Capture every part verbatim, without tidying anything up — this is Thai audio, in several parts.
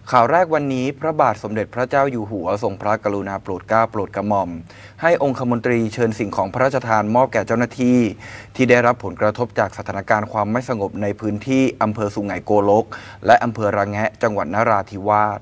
ข่าวแรกวันนี้พระบาทสมเด็จพระเจ้าอยู่หัวทรงพระกรุณาโปรดเกล้าโปรดกระหม่อมให้องคมนตรีเชิญสิ่งของพระราชทานมอบแก่เจ้าหน้าที่ที่ได้รับผลกระทบจากสถานการณ์ความไม่สงบในพื้นที่อำเภอสุไหงโกลกและอำเภอระแงะจังหวัดนราธิวาส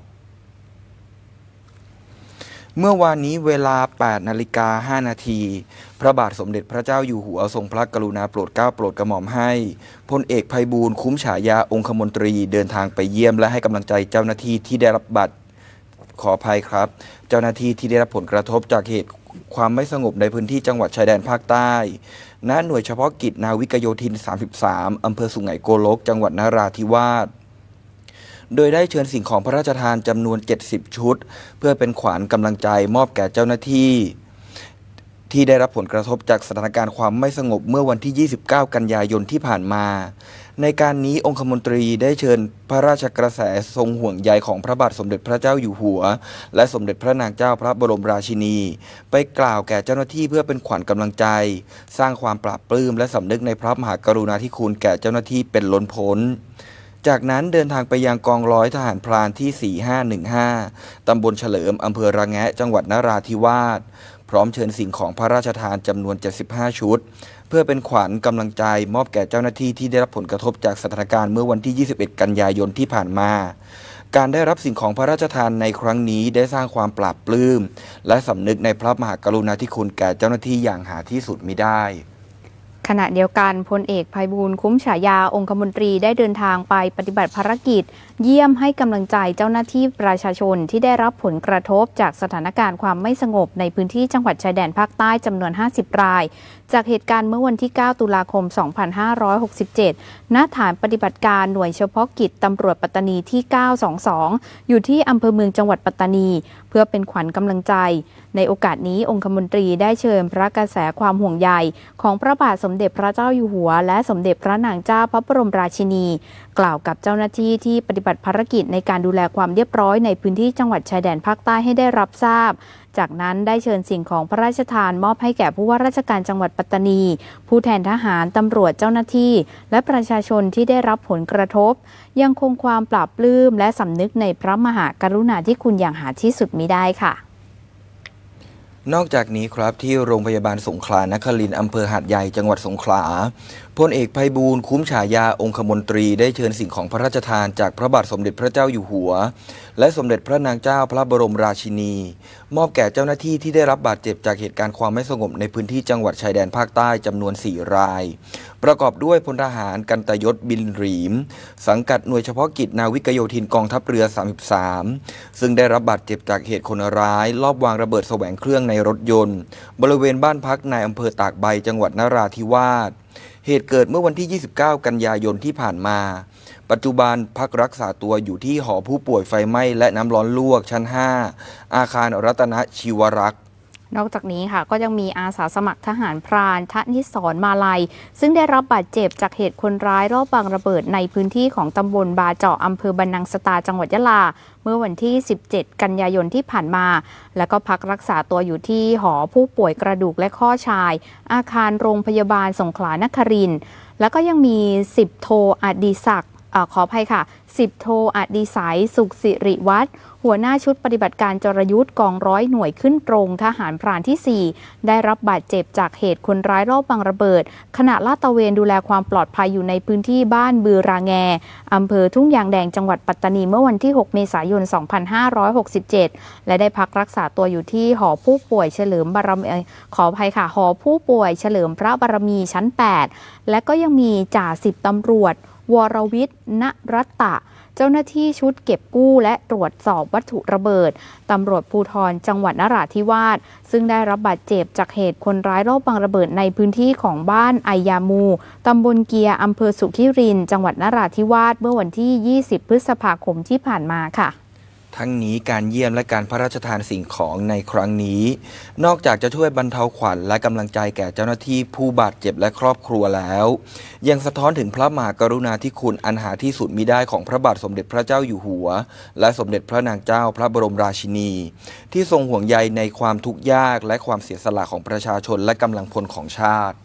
เมื่อวานนี้เวลา แปดนาฬิกาห้านาทีพระบาทสมเด็จพระเจ้าอยู่หัวทรงพระกรุณาโปรดเกล้าโปรดกระหม่อมให้พลเอกไพบูลย์คุ้มฉายาองคมนตรีเดินทางไปเยี่ยมและให้กำลังใจเจ้าหน้าที่ที่ได้รับบัตรขออภัยครับเจ้าหน้าที่ที่ได้รับผลกระทบจากเหตุความไม่สงบในพื้นที่จังหวัดชายแดนภาคใต้ณหน่วยเฉพาะกิจนาวิกโยธิน สามสิบสาม อำเภอสุไหงโกลกจังหวัดนราธิวาสโดยได้เชิญสิ่งของพระราชทานจำนวนเจ็ดสิบชุดเพื่อเป็นขวัญกำลังใจมอบแก่เจ้าหน้าที่ที่ได้รับผลกระทบจากสถานการณ์ความไม่สงบเมื่อวันที่ ยี่สิบเก้า กันยายนที่ผ่านมาในการนี้องคมนตรีได้เชิญพระราชกระแสทรงห่วงใยของพระบาทสมเด็จพระเจ้าอยู่หัวและสมเด็จพระนางเจ้าพระบรมราชินีไปกล่าวแก่เจ้าหน้าที่เพื่อเป็นขวัญกำลังใจสร้างความปราบปลื้มและสำนึกในพระมหากรุณาธิคุณแก่เจ้าหน้าที่เป็นล้นพ้นจากนั้นเดินทางไปยังกองร้อยทหารพรานที่ สี่ห้าหนึ่งห้า ตำบลเฉลิม อำเภอระแงะ จังหวัดนราธิวาสพร้อมเชิญสิ่งของพระราชทานจำนวน เจ็ดสิบห้า ชุดเพื่อเป็นขวัญกำลังใจมอบแก่เจ้าหน้าที่ที่ได้รับผลกระทบจากสถานการณ์เมื่อวันที่ ยี่สิบเอ็ด กันยายนที่ผ่านมาการได้รับสิ่งของพระราชทานในครั้งนี้ได้สร้างความปราบปลื้มและสำนึกในพระมหากรุณาธิคุณแก่เจ้าหน้าที่อย่างหาที่สุดมิได้ขณะเดียวกันพลเอกไพบูลย์คุ้มฉายาองคมนตรีได้เดินทางไปปฏิบัติภารกิจเยี่ยมให้กำลังใจเจ้าหน้าที่ประชาชนที่ได้รับผลกระทบจากสถานการณ์ความไม่สงบในพื้นที่จังหวัดชายแดนภาคใต้จำนวนห้าสิบรายจากเหตุการณ์เมื่อวันที่ เก้า ตุลาคม สองพันห้าร้อยหกสิบเจ็ด ณ ฐานปฏิบัติการหน่วยเฉพาะกิจตำรวจปัตตานีที่ เก้าสองสอง อยู่ที่อำเภอเมืองจังหวัดปัตตานีเพื่อเป็นขวัญกำลังใจในโอกาสนี้องคมนตรีได้เชิญพระกระแสความห่วงใยของพระบาทสมเด็จพระเจ้าอยู่หัวและสมเด็จพระนางเจ้าพระบรมราชินีกล่าวกับเจ้าหน้าที่ที่ปฏิบัติภารกิจในการดูแลความเรียบร้อยในพื้นที่จังหวัดชายแดนภาคใต้ให้ได้รับทราบจากนั้นได้เชิญสิ่งของพระราชทานมอบให้แก่ผู้ว่าราชการจังหวัดปัตตานีผู้แทนทหารตำรวจเจ้าหน้าที่และประชาชนที่ได้รับผลกระทบยังคงความปราบปลื้มและสำนึกในพระมหากรุณาธิคุณอย่างหาที่สุดมิได้ค่ะนอกจากนี้ครับที่โรงพยาบาลสงขลานครินทร์อำเภอหาดใหญ่จังหวัดสงขลาพลเอกไพบูลย์คุ้มฉายาองคมนตรีได้เชิญสิ่งของพระราชทานจากพระบาทสมเด็จพระเจ้าอยู่หัวและสมเด็จพระนางเจ้าพระบรมราชินีมอบแก่เจ้าหน้าที่ที่ได้รับบาดเจ็บจากเหตุการณ์ความไม่สงบในพื้นที่จังหวัดชายแดนภาคใต้จำนวนสี่รายประกอบด้วยพลทหารกันตยศบินหรีมสังกัดหน่วยเฉพาะกิจนาวิกโยธินกองทัพเรือ สามสิบสาม ซึ่งได้รับบาดเจ็บจากเหตุคนร้ายลอบวางระเบิดแสวงเครื่องในรถยนต์บริเวณบ้านพักในอำเภอตากใบจังหวัดนราธิวาสเหตุเกิดเมื่อวันที่ ยี่สิบเก้า กันยายนที่ผ่านมาปัจจุบันพักรักษาตัวอยู่ที่หอผู้ป่วยไฟไหม้และน้ำร้อนลวกชั้น ห้า อาคารรัตนชีวรักษ์นอกจากนี้ค่ะก็ยังมีอาสาสมัครทหารพรานทนิสรมาลัยซึ่งได้รับบาดเจ็บจากเหตุคนร้ายรอบวางระเบิดในพื้นที่ของตำบลบาเจาะอำเภอบันนังสตาจังหวัดยะลาเมื่อวันที่ สิบเจ็ด กันยายนที่ผ่านมาและก็พักรักษาตัวอยู่ที่หอผู้ป่วยกระดูกและข้อชายอาคารโรงพยาบาลสงขลานครินทร์แล้วก็ยังมีสิบโทอดิศักดิ์ขออภัยค่ะสิบโทอดิสัยสุขสิริวัฒน์หัวหน้าชุดปฏิบัติการจรยุทธ์กองร้อยหน่วยขึ้นตรงทหารพรานที่สี่ได้รับบาดเจ็บจากเหตุคนร้ายรอบวางระเบิดขณะลาดตระเวนดูแลความปลอดภัยอยู่ในพื้นที่บ้านบือราแงอำเภอทุ่งยางแดงจังหวัดปัตตานีเมื่อวันที่หกเมษายนสองพันห้าร้อยหกสิบเจ็ดและได้พักรักษาตัวอยู่ที่หอผู้ป่วยเฉลิมบารมีขออภัยค่ะหอผู้ป่วยเฉลิมพระบารมีชั้นแปดและก็ยังมีจ่าสิบตำรวจวรวิทย์ณรัตตะเจ้าหน้าที่ชุดเก็บกู้และตรวจสอบวัตถุระเบิดตำรวจภูธรจังหวัดนราธิวาสซึ่งได้รับบาดเจ็บจากเหตุคนร้ายรอบวางระเบิดในพื้นที่ของบ้านไอยามูตำบลเกียร์อำเภอสุขิรินทร์จังหวัดนราธิวาสเมื่อวันที่ ยี่สิบ พฤษภาคมที่ผ่านมาค่ะทั้งนี้การเยี่ยมและการพระราชทานสิ่งของในครั้งนี้นอกจากจะช่วยบรรเทาขวัญและกำลังใจแก่เจ้าหน้าที่ผู้บาดเจ็บและครอบครัวแล้วยังสะท้อนถึงพระมหากรุณาธิคุณอันหาที่สุดมิได้ของพระบาทสมเด็จพระเจ้าอยู่หัวและสมเด็จพระนางเจ้าพระบรมราชินีที่ทรงห่วงใยในความทุกข์ยากและความเสียสละของประชาชนและกำลังพลของชาติ